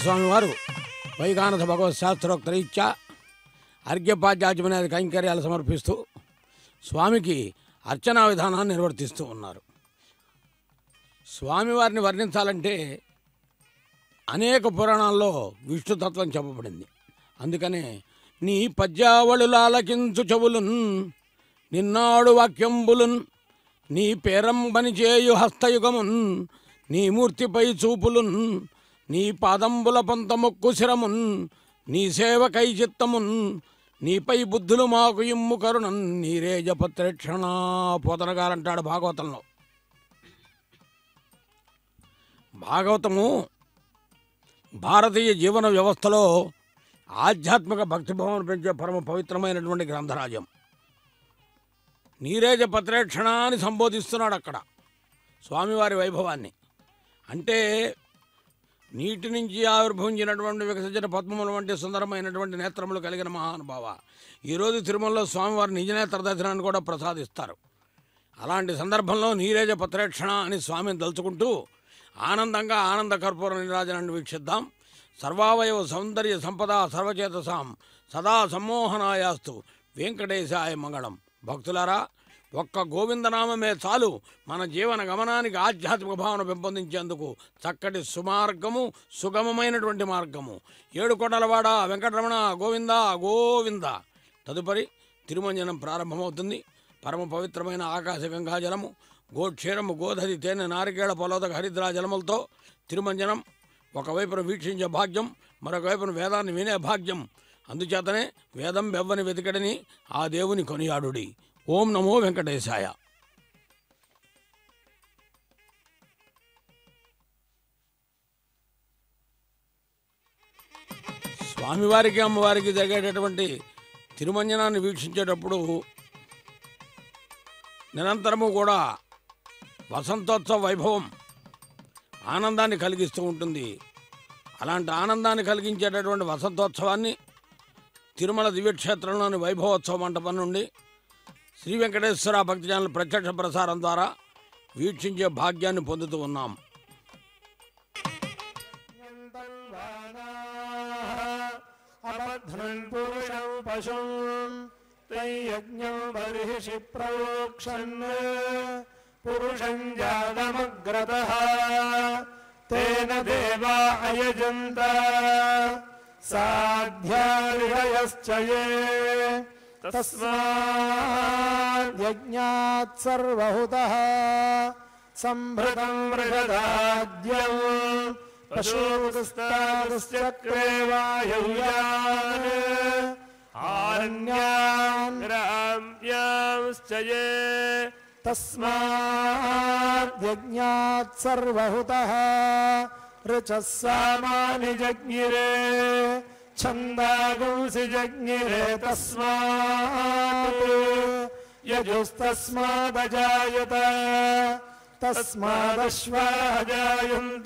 స్వామి వారు వైఖానస భగవత్ శాస్త్రోక్తరీత్యా అర్ఘ్యపాద్యాచమనేది కైంకర్యాలు సమర్పిస్తూ స్వామికి అర్చనా విధానాన్ని నిర్వర్తిస్తూ ఉన్నారు. స్వామివారిని వర్ణించాలంటే అనేక పురాణాల్లో విష్ణుతత్వం చెప్పబడింది. అందుకనే నీ పద్యావళులాలకించు చెవులున్ నిన్నాడు వాక్యంబులున్ నీ పేరంబని చేయు హస్తయుగమున్ నీ మూర్తిపై చూపులున్ నీ పాదంబుల పంతమొక్కు శిరమున్ నీ సేవకై చిత్తమున్ నీపై బుద్ధులు మాకు ఇమ్ము కరుణన్ నీరే జపత్రేక్షణ పోతనగారంటాడు భాగవతంలో. భాగవతము భారతీయ జీవన వ్యవస్థలో ఆధ్యాత్మిక భక్తిభావం పెంచే పరమ పవిత్రమైనటువంటి గ్రంథరాజ్యం. నీరేజ పత్రేక్షణ అని సంబోధిస్తున్నాడు అక్కడ స్వామివారి వైభవాన్ని. అంటే నీటి నుంచి ఆవిర్భవించినటువంటి వికసించిన పద్మముల వంటి సుందరమైనటువంటి నేత్రములు కలిగిన మహానుభావ. ఈరోజు తిరుమలలో స్వామివారి నిజనేత్ర దర్శనాన్ని కూడా ప్రసాదిస్తారు. అలాంటి సందర్భంలో నీరేజ పత్రేక్షణ అని స్వామిని తలుచుకుంటూ ఆనందంగా ఆనంద కర్పూర నీరాజనాన్ని వీక్షిద్దాం. సర్వావయవ సౌందర్య సంపద సర్వచేతసాం సదా సమ్మోహనాయాస్తు వెంకటేశాయ మంగళం. భక్తులారా, ఒక్క గోవిందనామమే చాలు మన జీవన గమనానికి ఆధ్యాత్మిక భావన పెంపొందించేందుకు చక్కటి సుమార్గము, సుగమమైనటువంటి మార్గము. ఏడుకొండలవాడ వెంకటరమణ గోవింద గోవింద. తదుపరి తిరుమంజనం ప్రారంభమవుతుంది. పరమ పవిత్రమైన ఆకాశగంగా జలము, గోక్షీరము, గోధరి, తేనె, నారికేళ, పొలోదక, హరిద్రా జలములతో తిరుమంజనం. ఒకవైపున వీక్షించే భాగ్యం, మరొక వైపున వేదాన్ని వినే భాగ్యం. అందుచేతనే వేదం బెవ్వని వెతికడని ఆ దేవుని కొనియాడుడి. ఓం నమో వెంకటేశాయ. స్వామివారికి అమ్మవారికి జరిగేటటువంటి తిరుమంజనాన్ని వీక్షించేటప్పుడు నిరంతరము కూడా వసంతోత్సవ వైభవం ఆనందాన్ని కలిగిస్తూ ఉంటుంది. అలాంటి ఆనందాన్ని కలిగించేటటువంటి వసంతోత్సవాన్ని తిరుమల దివ్యక్షేత్రంలోని వైభవోత్సవ మంటపం నుండి శ్రీ వెంకటేశ్వర భక్తి ఛానల్ ప్రత్యక్ష ప్రసారం ద్వారా వీక్షించే భాగ్యాన్ని పొందుతూ ఉన్నాం. పురుషం జాతమగ్రతః తేన దేవా అయజంత సాధ్యార్హయశ్చయే తస్మాద్యజ్ఞాత్ సర్వహుతః సంభృతం మృగదాద్యం పశూస్తాదశ్చక్రే వాయుయాన్ ఆరణ్యాన్ గ్రామ్యాంశ్చయే తస్మాద్యజ్ఞాత్ సర్వహుతః రుచః సామాని జజ్ఞిరే ఛందాగుంసి జజ్ఞిరే తస్మాత్ యజుస్తస్మాదజాయత తస్మాదశ్వాః జాయంత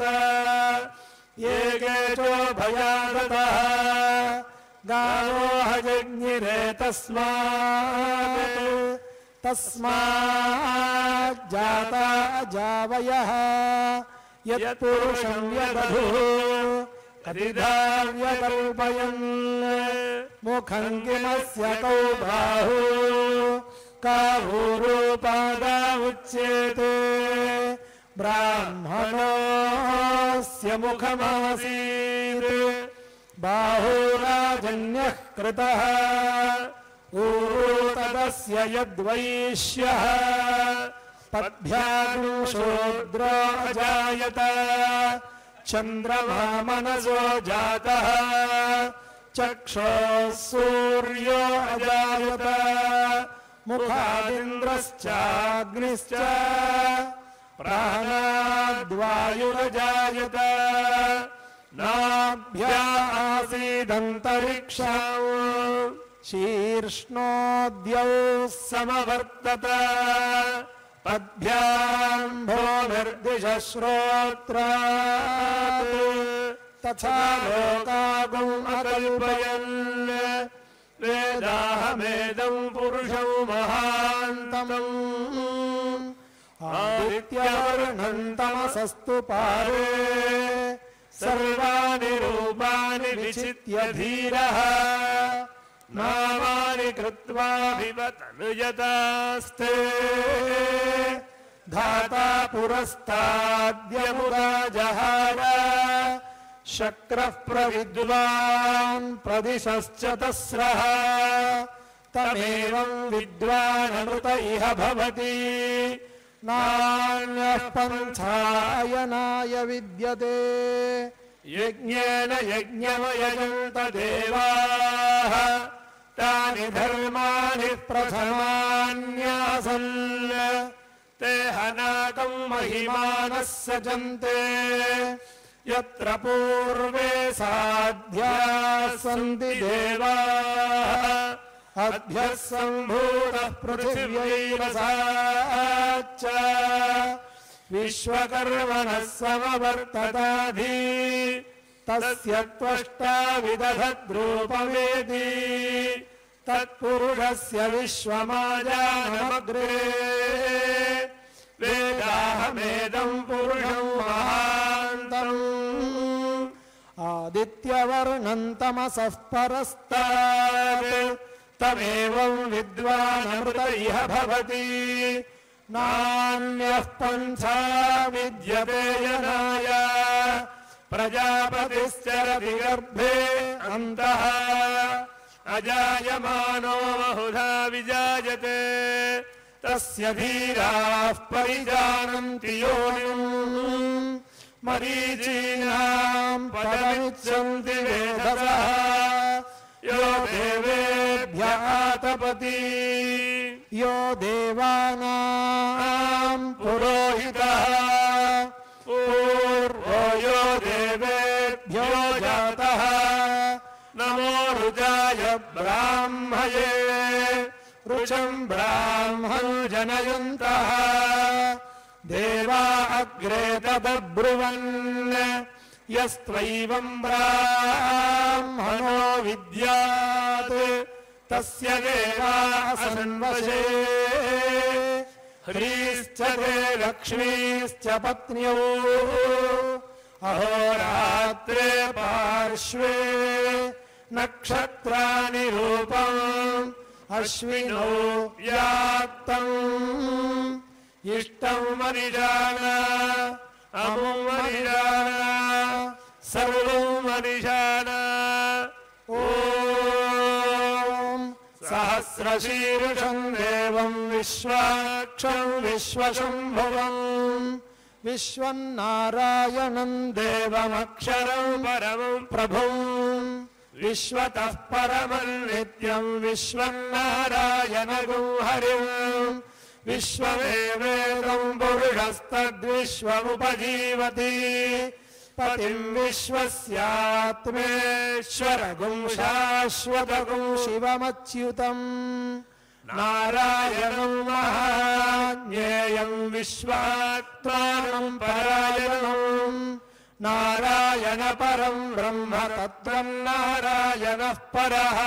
ఏకేచో భయాదతః గావోః జజ్ఞిరే తస్మాజ్జాతా జావయః యత్పురుషం యదధుః కదిదావ్యకల్పయన్ ముఖం కిమస్య కౌ బాహు కావూరూపాదా ఉచ్యేతే బ్రాహ్మణోస్య ముఖమాసీత్ బాహురాజన్యః కృతః ఊరు తదస్య యద్వైశ్యః పద్భ్యాం శూద్రో అజాయత చంద్రమా మనసో జాతః చక్షుః సూర్యో అజాయత ముఖాదింద్రశ్చాగ్నిశ్చ ప్రాణాద్వాయురజాయత నాభ్యా ఆసీదంతరిక్షం శీర్ష్ణోద్యౌ సమవర్తత పద్భ్యాం భూమిర్దిశశ్రోత్రాత్ తథా లోకాగుం అకల్పయన్ వేదాహమేదం పురుషం మహాంతం ఆదిత్యవర్ణం తమసస్తు పారే सर्वाणि रूपाणि विचित्य धीरः नामानि कृत्वा विवतनुयतास्ते धाता पुरस्ताद्यमुदा जहार शक्रः प्रविद्वान् प्रदिशश्च तस्रः तमेवं विद्वानमृत इह भवति नान्यः पन्थायनाय विद्यते यज्ञेन यज्ञमयजन्त देवाः तानि धर्माणि प्रथमान्यासन् ते हनाकं महिमानः सजन्ते यत्र पूर्वे साध्याः सन्ति देवाः अभ्यः सम्भूतः पृथिव्यैरसाच्च विश्वकर्मणः समवर्तताधि तस्य त्वष्टा विदधद्रूपमेति तत्पुरुषस्य विश्वमाजानमग्रे वेदाहमेदं पुरुषं महान्तम् आदित्यवर्णं तमसः परस्तात् तमेवं विद्वानमृत इह भवति नान्यः पन्था विद्यते यनाय प्रजापतिश्चरति गर्भे अन्तः अजायमानो बहुधा विजायते तस्य धीराः परिजानन्ति योनिम् मरीचीनां पदमिच्छन्ति वेधसः यो देवेभ्यः आतपति यो देवानां पुरोहितः पूर्वो यो देवेभ्यो जातः नमो रुचाय ब्राह्मये रुचं ब्राह्मं जनयन्तः देवा अग्रे तदब्रुवन् यस्त्वैवं ब्राह्मणो विद्यात् तस्य देवाः सन्वशे ह्रीश्च ते लक्ष्मीश्च पत्न्यौ अहोरात्रे पार्श्वे नक्षत्राणि रूपम् अश्विनौ व्याप्तम् इष्टं मनिजान अमुं मनिजान सर्वं मनिजान ॐ सहस्रशीर्षं देवं विश्वाक्षं विश्वशम्भुवम् विश्वं नारायणं देवमक्षरं परमं प्रभुं विश्वतः परमं नित्यं विश्वं नारायणगुं हरिं विश्वमेवेदं पुरुषस्तद्विश्वमुपजीवति पतिं विश्वस्यात्मेश्वरगुं शाश्वतगुं शिवमच्युतम् नारायणं महाज्ञेयं विश्वात्मानं परायणं नारायण परं ब्रह्म तत्त्वं नारायणः परः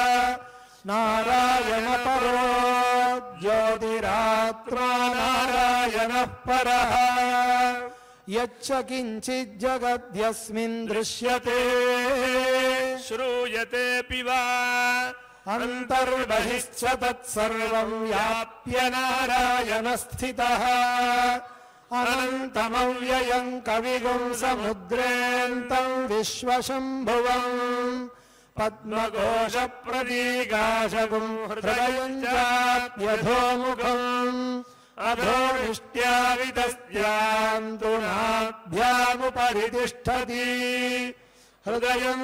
नारायण परो ज्योतिरात्मा नारायणः परः यच्च किञ्चित् जगद्यस्मिन् दृश्यते श्रूयतेऽपि वा अन्तर्बहिश्च तत्सर्वं व्याप्य नारायणस्थितः अनन्तमव्ययं कविगुं समुद्रेऽन्तं विश्वशम्भुवम् पद्मकोशप्रतीकाशगुं हृदयं चाप्यधोमुखम् अधोनिष्ट्यावितस्यान्तु नाभ्यामुपरि तिष्ठति हृदयं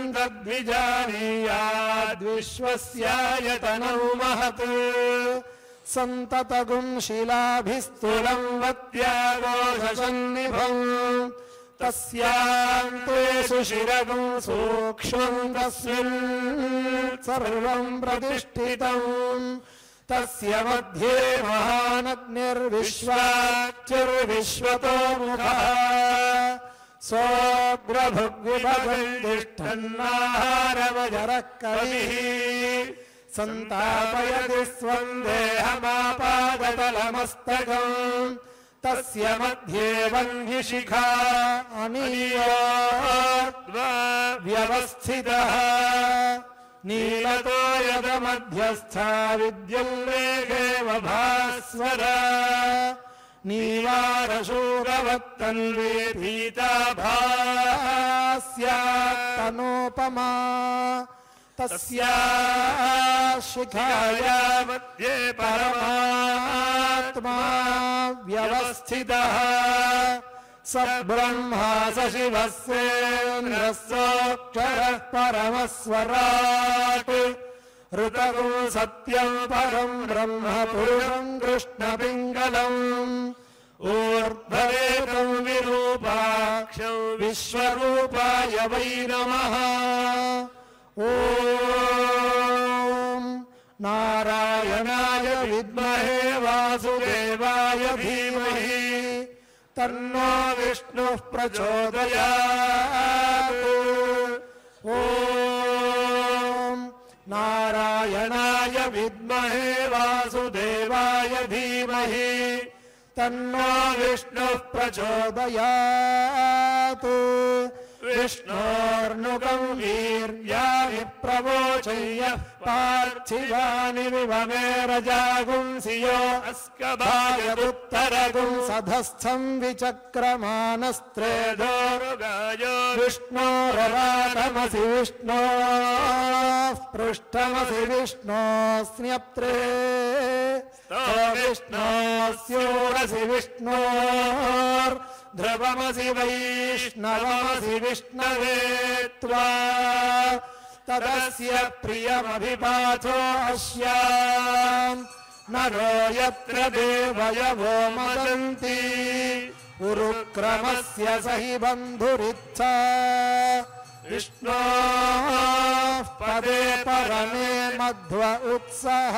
तद्विजानीयाद्विश्वस्यायतनं महत् सन्ततगुं शिलाभिस्तुलं वत्याघोषसन्निभम् तस्यान्तेषु शिरगुं सूक्ष्मं तस्मिन् सर्वं प्रतिष्ठितम् तस्य मध्ये महानग्निर्विश्वाच्युर्विश्वतो मुखः सोऽग्रभुग्विभगन्तिष्ठन्नाहारमजरः कविः सन्तापयति स्वं देहमापादतलमस्तकम् తస్య మధ్యే వన్యశిఖా అనీయోర్ధ్వా వ్యవస్థితః నీలతో యద మధ్యస్థా విద్యుల్లేఖేవ భాస్వర నీవారశూరవత్తన్వే పీతాభాస్యాత్తనోపమా తస్యా శిఖాయా మధ్యే పరమాత్మా వ్యవస్థితః స బ్రహ్మా స శివः సేంద్రः సోక్షరः పరమస్వరాట్ ఋతగో సత్యం పరం బ్రహ్మ పురుషం కృష్ణపింగళం ఊర్ధ్వరేతం విరూపాక్షం విశ్వరూపాయ వై నమః. ఓం నారాయణాయ విద్మహే వాసుదేవాయ ధీమహి తన్నో విష్ణుః ప్రచోదయాత్. ఓం నారాయణాయ విద్మహే వాసుదేవాయ ధీమహి తన్నో విష్ణుః ప్రచోదయాత్. విష్ణోర్నుకం వీర్యాణి ప్రవోచయ్య పార్థివాని విభవే రజాగుంసియో అస్కభాయదుత్తరగుం సధస్థం విచక్రమానస్త్రేధోరుగాయో విష్ణోరరాటమసి విష్ణోః పృష్ఠమసి విష్ణోస్న్యప్త్రే విష్ణోస్యోరసి విష్ణోర్ ధ్రువమసి వైష్ణవమసి విష్ణవే త్వా తదస్య ప్రియమభిపాథో అస్యాం నరో యత్ర దేవయవో మదంతి ఉరుక్రమస్య సహి బంధురిచ్చా విష్ణోః పదే పరమే మధ్వ ఉత్సః.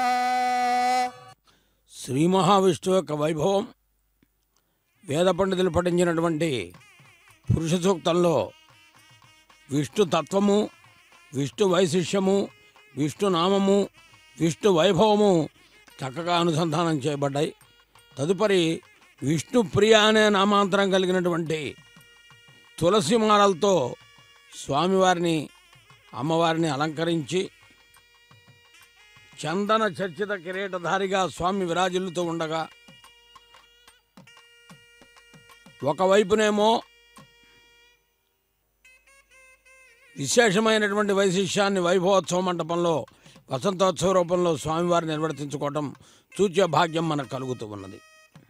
శ్రీ మహావిష్ణువు యొక్క వైభవం వేద పండితులు పఠించినటువంటి పురుష సూక్తంలో విష్ణు తత్వము, విష్ణు వైశిష్యము, విష్ణు నామము, విష్ణు వైభవము చక్కగా అనుసంధానం చేయబడ్డాయి. తదుపరి విష్ణు ప్రియ అనే నామాంతరం కలిగినటువంటి తులసి మాలలతో స్వామివారిని అమ్మవారిని అలంకరించి చందన చర్చిత కిరీటధారిగా స్వామి విరాజిల్లుతూ ఉండగా ఒకవైపునేమో విశేషమైనటువంటి వైశిష్యాన్ని వైభవోత్సవ మంటపంలో వసంతోత్సవ రూపంలో స్వామివారిని నిర్వర్తించుకోవటం చూచే భాగ్యం మనకు కలుగుతూ ఉన్నది.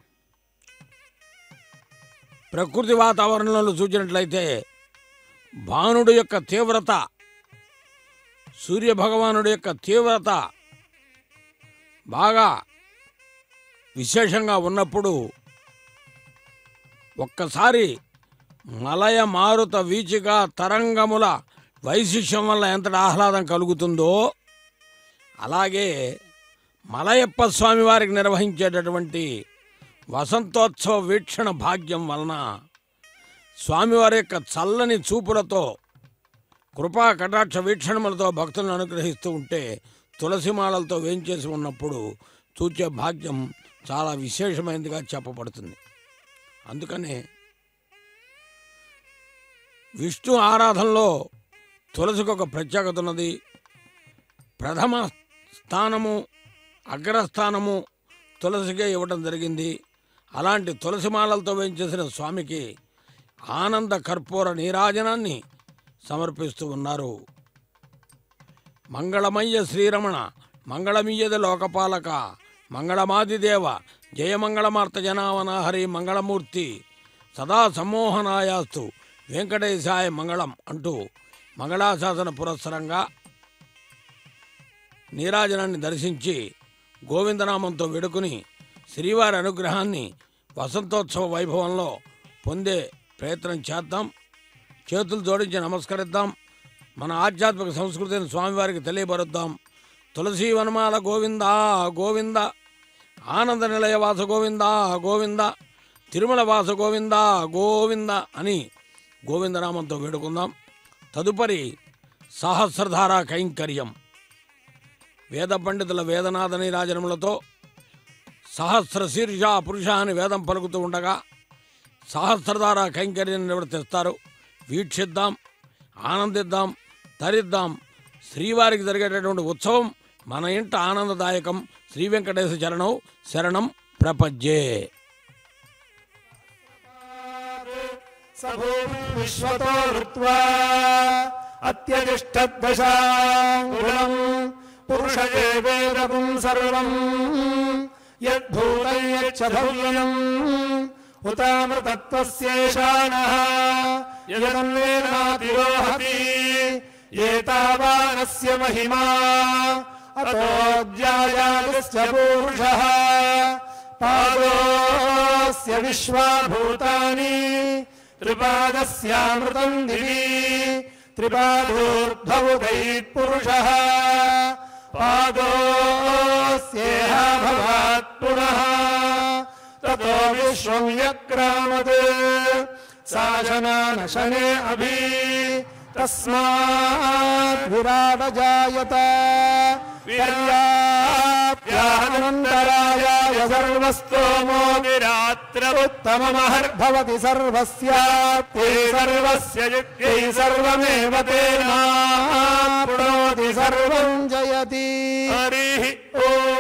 ప్రకృతి వాతావరణంలో చూచినట్లయితే భానుడు యొక్క తీవ్రత, సూర్యభగవానుడి యొక్క తీవ్రత బాగా విశేషంగా ఉన్నప్పుడు ఒక్కసారి మలయ మారుత వీచిక తరంగముల వైశిష్యం వల్ల ఎంతటి ఆహ్లాదం కలుగుతుందో అలాగే మలయప్ప స్వామి వారికి నిర్వహించేటటువంటి వసంతోత్సవ వీక్షణ భాగ్యం వలన స్వామివారి యొక్క చల్లని చూపులతో కృపా కటాక్ష వీక్షణములతో భక్తులను అనుగ్రహిస్తూ ఉంటే తులసిమాలలతో వేంచేసి ఉన్నప్పుడు చూచే భాగ్యం చాలా విశేషమైనదిగా చెప్పబడుతుంది. అందుకనే విష్ణు ఆరాధనలో తులసికి ఒక ప్రత్యేకత ఉన్నది. ప్రథమ స్థానము, అగ్రస్థానము తులసికే ఇవ్వటం జరిగింది. అలాంటి తులసిమాలలతో వేయించేసిన స్వామికి ఆనంద కర్పూర నీరాజనాన్ని సమర్పిస్తూ ఉన్నారు. మంగళమయ్య శ్రీరమణ, మంగళమీయద లోకపాలక, మంగళమాదిదేవ, జయమంగళమార్త జనావనహరి మంగళమూర్తి, సదా సమ్మోహనాయాస్తు వెంకటేశాయ మంగళం అంటూ మంగళాశాసన పురస్సరంగా నీరాజనాన్ని దర్శించి గోవిందనామంతో వేడుకుని శ్రీవారి అనుగ్రహాన్ని వసంతోత్సవ వైభవంలో పొందే ప్రయత్నం చేద్దాం. చేతులు జోడించి నమస్కరిద్దాం. మన ఆధ్యాత్మిక సంస్కృతిని స్వామివారికి తెలియబరుద్దాం. తులసీ వనమాల గోవింద గోవింద, ఆనంద నిలయ వాస గోవింద గోవింద, తిరుమల వాస గోవింద గోవింద అని గోవిందనామంతో వేడుకుందాం. తదుపరి సహస్రధార కైంకర్యం వేద పండితుల వేదనాద నీరాజనములతో సహస్ర శీర్ష పురుష అని వేదం పలుకుతూ ఉండగా సహస్రధార కైంకర్యం నివర్తిస్తారు. వీక్షిద్దాం, ఆనందిద్దాం, తరిద్దాం. శ్రీవారికి జరిగేటటువంటి ఉత్సవం మన ఇంట ఆనందదాయకం. శ్రీ వెంకటేశ చరణం శరణం ప్రపంచే. విశ్వతో ఋత్వా అత్యతిష్టదశాంగుళం పురుష ఏవేదం సర్వం యద్భూతం యచ్చ భవ్యం ఉతామృతత్వస్యేషానః యదన్వేనాతిరోహతి ఏతావానస్య మహిమా అతోऽధ్యాయాదిశ్చ పూరుషः పాదోస్య విశ్వాభూతాని త్రిపాదస్యామృతం దివి త్రిపాదోర్ధ్వముదైః పురుషः పాదోస్యేహ భవాత్ పునః తతో విశ్వం వ్యక్రామత్ శాసనానశనే అభి తస్మాత్ విరాట జాయత పర్యాప్యానంతరాయాయ సర్వస్తోమో విరాత్ర ఉత్తమమహర్భవతి సర్వస్యాప్తే సర్వస్య యుక్తై సర్వమేవ తేనాప్నోతి సర్వం జయతి. హరి ఓం.